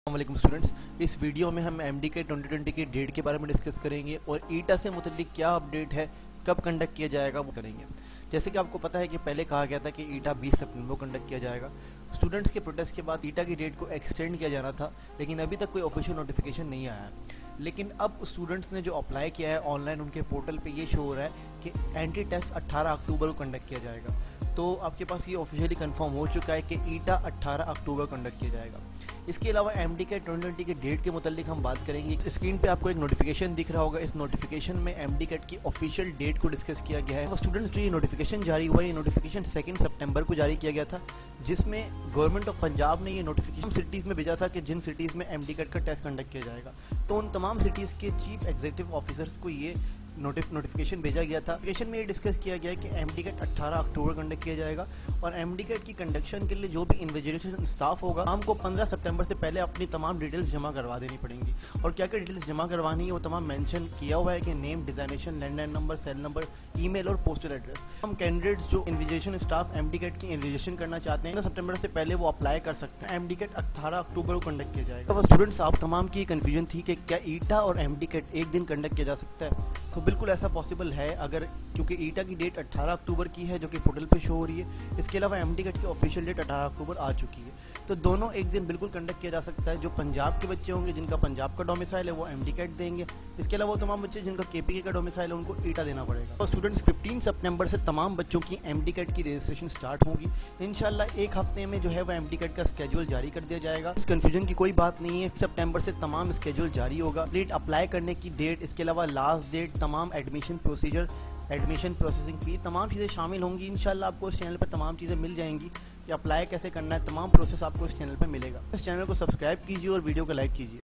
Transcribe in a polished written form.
अस्सलामुअलैकुम स्टूडेंट्स, इस वीडियो में हम एमडी के 2020 के डेट के बारे में डिस्कस करेंगे और ईटा से मुतल्लिक क्या अपडेट है, कब कंडक्ट किया जाएगा वो करेंगे। जैसे कि आपको पता है कि पहले कहा गया था कि ईटा 20 सितंबर को कंडक्ट किया जाएगा। स्टूडेंट्स के प्रोटेस्ट के बाद ईटा की डेट को एक्सटेंड किया जाना था, लेकिन अभी तक कोई ऑफिशियल नोटिफिकेशन नहीं आया है। लेकिन अब स्टूडेंट्स ने जो अप्लाई किया है ऑनलाइन, उनके पोर्टल पे ये शो हो रहा है कि एंट्री टेस्ट 18 अक्टूबर को कंडक्ट किया जाएगा। तो आपके पास ये ऑफिशियली कंफर्म हो चुका है कि ईटा 18 अक्टूबर कंडक्ट किया जाएगा। इसके अलावा एमडी के 2020 के डेट के मुतालिक हम बात करेंगे। स्क्रीन पे आपको एक नोटिफिकेशन दिख रहा होगा, इस नोटिफिकेशन में एमडी कैट की ऑफिशियल डेट को डिस्कस किया गया है। तो स्टूडेंट्स, जो ये नोटिफिकेशन जारी हुआ है, ये नोटिफिकेशन 2 सितंबर को जारी किया गया था, जिसमें गवर्नमेंट ऑफ पंजाब ने ये नोटिफिकेशन सिटीज़ में भेजा था कि जिन सिटीज़ में एमडी कैट का टेस्ट कंडक्ट किया जाएगा, तो उन तमाम सिटीज़ के चीफ एग्जीक्यूटिव ऑफिसर्स को ये नोटिफिकेशन भेजा गया था। नोटिफिकेशन में ये डिस्कस किया गया कि एमडी कैट 18 अक्टूबर कंडक्ट किया जाएगा और एमडी कैट की कंडक्शन के लिए जो भी इन्विजिलेशन स्टाफ होगा, हमको 15 सितंबर से पहले अपनी तमाम डिटेल्स जमा करवा देनी पड़ेंगी। और क्या क्या डिटेल्स जमा करवानी है वो तमाम मेंशन किया हुआ है कि name, designation, landline number, cell number, email और पोस्टल एड्रेस। हम कैंडिडेट्स जो इन्विजिलेशन स्टाफ एमडी कैट की इन्विजिलेशन करना चाहते हैं, 15 सितंबर से पहले वो अप्लाई कर सकते हैं। एमडी कैट 18 अक्टूबर को कंडक्ट किया जाएगा। तो स्टूडेंट्स, आप तमाम की कन्फ्यूजन थी कि क्या ईटा और एमडी कैट एक दिन कंडक्ट किया जा सकता है, तो बिल्कुल ऐसा पॉसिबल है, अगर क्योंकि ईटा की डेट 18 अक्टूबर की है जो कि पोर्टल पे शो हो रही है। इसके अलावा एमडी कैट की ऑफिशियल डेट 18 अक्टूबर आ चुकी है, तो दोनों एक दिन बिल्कुल कंडक्ट किया जा सकता है। जो पंजाब के बच्चे होंगे, जिनका पंजाब का डोमिसाइल है, वो एमडी कैट देंगे। इसके अलावा वो तमाम बच्चे जिनका केपीके का डोमिसाइल है, उनको ईटा देना पड़ेगा। तो स्टूडेंट्स, 15 सितंबर से तमाम बच्चों की एमडी कैट की रजिस्ट्रेशन स्टार्ट होगी। इंशाल्लाह एक हफ्ते में जो है वो एमडी कैट का स्केड्यूल जारी कर दिया जाएगा। इस कंफ्यूजन की कोई बात नहीं है, सितंबर से तमाम स्केड्यूल जारी होगा। लेट अप्लाई करने की डेट, इसके अलावा लास्ट डेट, तमाम admission procedure, admission processing fee, तमाम चीज़ें शामिल होंगी। इंशाल्लाह आपको इस चैनल पर तमाम चीज़ें मिल जाएंगी कि अप्लाई कैसे करना है, तमाम प्रोसेस आपको इस चैनल पर मिलेगा। इस चैनल को सब्सक्राइब कीजिए और वीडियो को लाइक कीजिए।